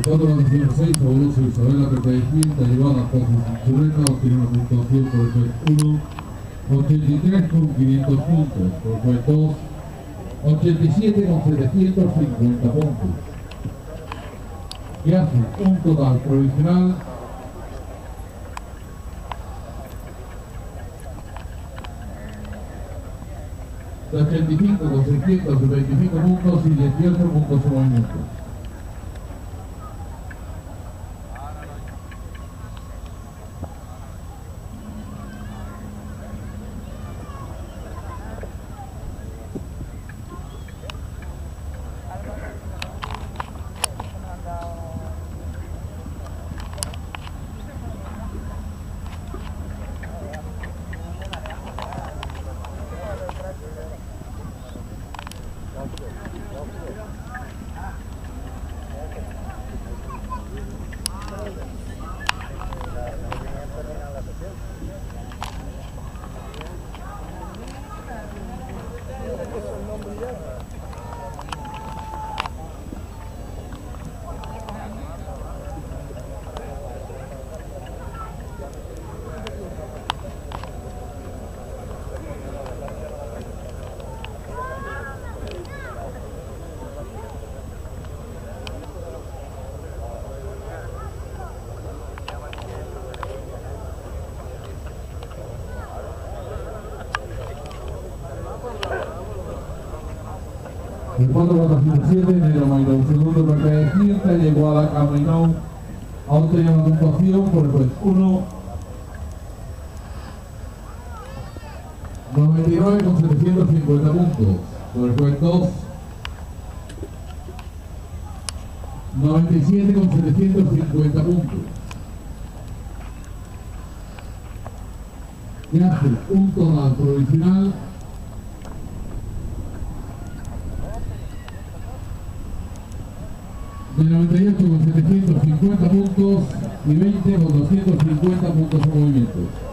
4-6, fabuloso Isabela Pepe llevada por Chuleta, obtiene una puntuación por el juez 1, 83 con 500 puntos, por el juez 2, 87 con 750 puntos. Y hace un total provisional de 85 con 625 puntos y 18 puntos en movimiento. El 4-4-7, Nero Maynón, segundo Pepe Quinta, llegó a la Camainón, ha obtenido una puntuación por el juez 1, 99 con 750 puntos, por el juez 2, 97 con 750 puntos. Y hace un total provisional de 98 con 750 puntos y 20 con 250 puntos en movimiento.